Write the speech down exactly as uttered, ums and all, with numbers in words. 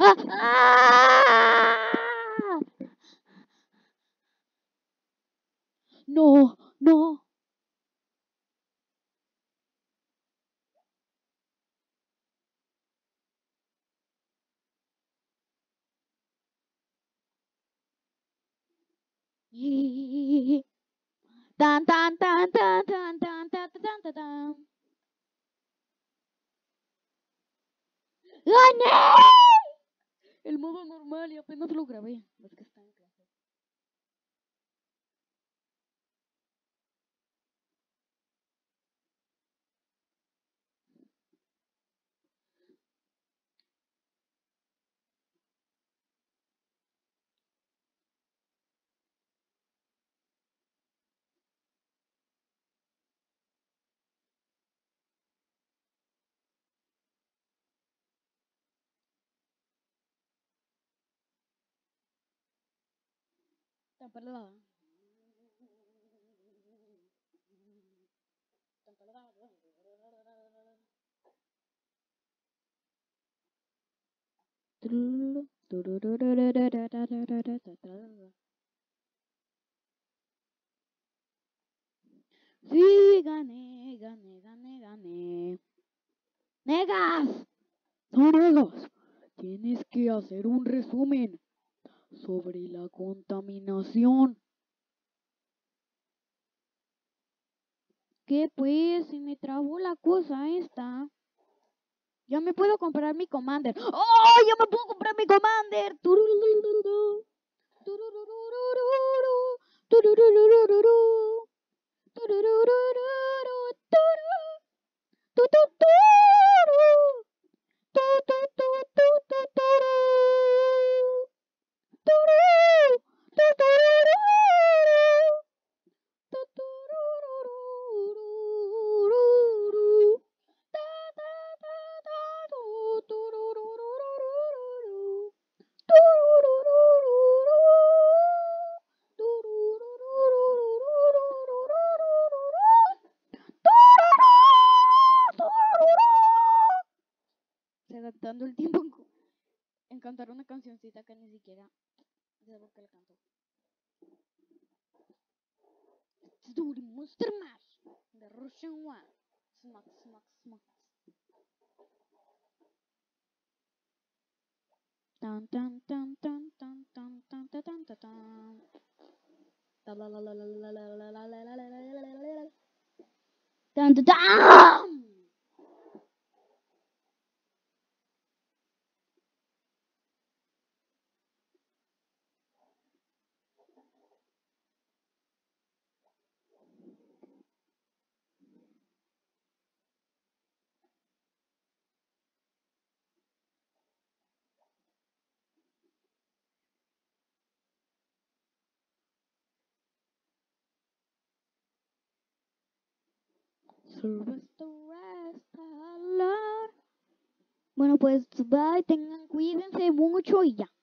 ¡Ah! ¡Ah! No, no. Tan, tan, tan, tan, tan, tan, tan, tan, tan, tan. ¡Gané! El modo normal y apenas lo grabé. Es que está en clase. Tan pelada. Tan pelada. Sí, gané, gané, gané, gané. ¡Negas! ¡No, negas! Tienes que hacer un resumen sobre la contaminación. ¿Qué pues? Se me trabó la cosa esta. Ya me puedo comprar mi Commander. ¡Oh! ¡Ya me puedo comprar mi Commander! Tururururu, tururururu, tururururu, tururururu, turu, tu, tu, turu, tu, tu, tu, tu, tu, turu, turu, tu, tururu, tu, tururururu, ta, ta, ta, ta, tu, tururururu, tururururu, se da dando el tiempo en, en cantar una cancioncita que ni siquiera sé por qué la canto. Duty Monster Mash, the Russian one. Smack, smack, smack. Tan, tan, tan, tan, tan, tan, tan, tan, tan, tan, tan. Tan, tan, tan. Bueno, pues bye, tengan, cuídense mucho y ya.